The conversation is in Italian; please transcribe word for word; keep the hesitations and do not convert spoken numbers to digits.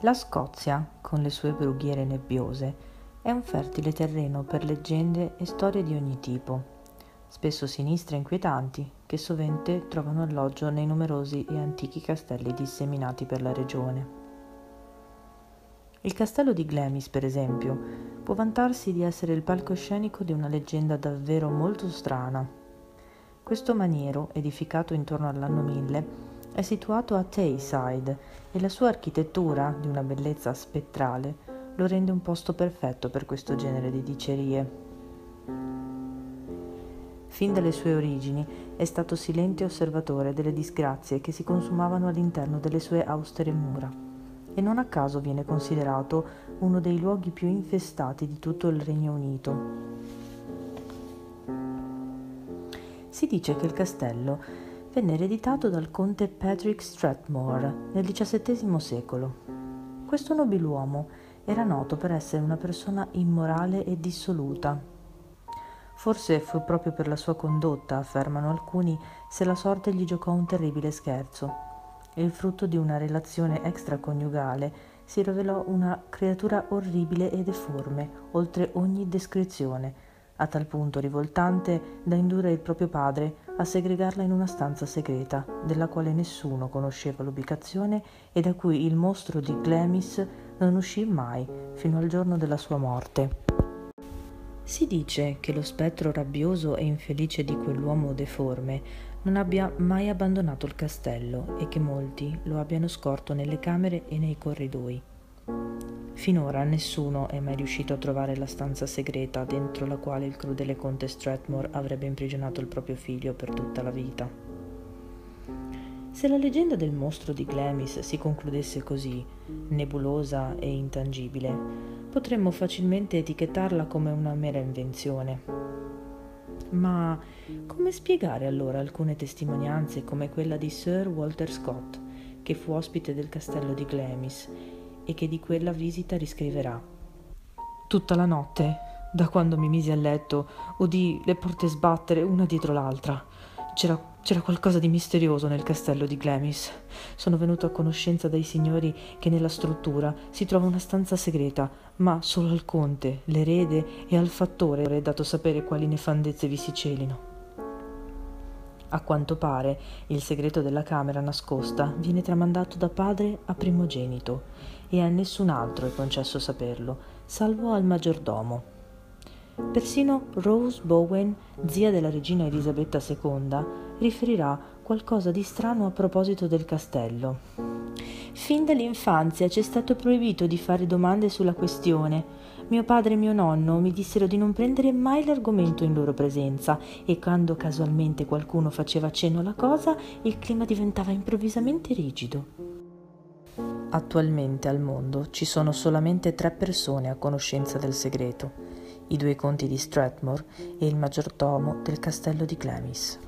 La Scozia, con le sue brughiere nebbiose, è un fertile terreno per leggende e storie di ogni tipo, spesso sinistre e inquietanti, che sovente trovano alloggio nei numerosi e antichi castelli disseminati per la regione. Il castello di Glamis, per esempio, può vantarsi di essere il palcoscenico di una leggenda davvero molto strana. Questo maniero, edificato intorno all'anno mille, è situato a Tayside e la sua architettura, di una bellezza spettrale, lo rende un posto perfetto per questo genere di dicerie. Fin dalle sue origini è stato silente osservatore delle disgrazie che si consumavano all'interno delle sue austere mura e non a caso viene considerato uno dei luoghi più infestati di tutto il Regno Unito. Si dice che il castello venne ereditato dal conte Patrick Strathmore nel diciassettesimo secolo. Questo nobiluomo era noto per essere una persona immorale e dissoluta. Forse fu proprio per la sua condotta, affermano alcuni, se la sorte gli giocò un terribile scherzo. Il frutto di una relazione extraconiugale si rivelò una creatura orribile e deforme, oltre ogni descrizione, a tal punto rivoltante da indurre il proprio padre a segregarla in una stanza segreta, della quale nessuno conosceva l'ubicazione e da cui il mostro di Glamis non uscì mai, fino al giorno della sua morte. Si dice che lo spettro rabbioso e infelice di quell'uomo deforme non abbia mai abbandonato il castello e che molti lo abbiano scorto nelle camere e nei corridoi. Finora nessuno è mai riuscito a trovare la stanza segreta dentro la quale il crudele conte Strathmore avrebbe imprigionato il proprio figlio per tutta la vita. Se la leggenda del mostro di Glamis si concludesse così, nebulosa e intangibile, potremmo facilmente etichettarla come una mera invenzione. Ma come spiegare allora alcune testimonianze come quella di Sir Walter Scott, che fu ospite del castello di Glamis e che di quella visita riscriverà: tutta la notte, da quando mi misi a letto, udii le porte sbattere una dietro l'altra. C'era, c'era qualcosa di misterioso nel castello di Glamis. Sono venuto a conoscenza dai signori che nella struttura si trova una stanza segreta, ma solo al conte, l'erede e al fattore è dato sapere quali nefandezze vi si celino. A quanto pare, il segreto della camera nascosta viene tramandato da padre a primogenito e a nessun altro è concesso saperlo, salvo al maggiordomo. Persino Rose Bowen, zia della regina Elisabetta seconda, riferirà qualcosa di strano a proposito del castello. Fin dall'infanzia ci è stato proibito di fare domande sulla questione. Mio padre e mio nonno mi dissero di non prendere mai l'argomento in loro presenza e quando casualmente qualcuno faceva cenno alla cosa, il clima diventava improvvisamente rigido. Attualmente al mondo ci sono solamente tre persone a conoscenza del segreto: i due conti di Strathmore e il maggiordomo del castello di Glamis.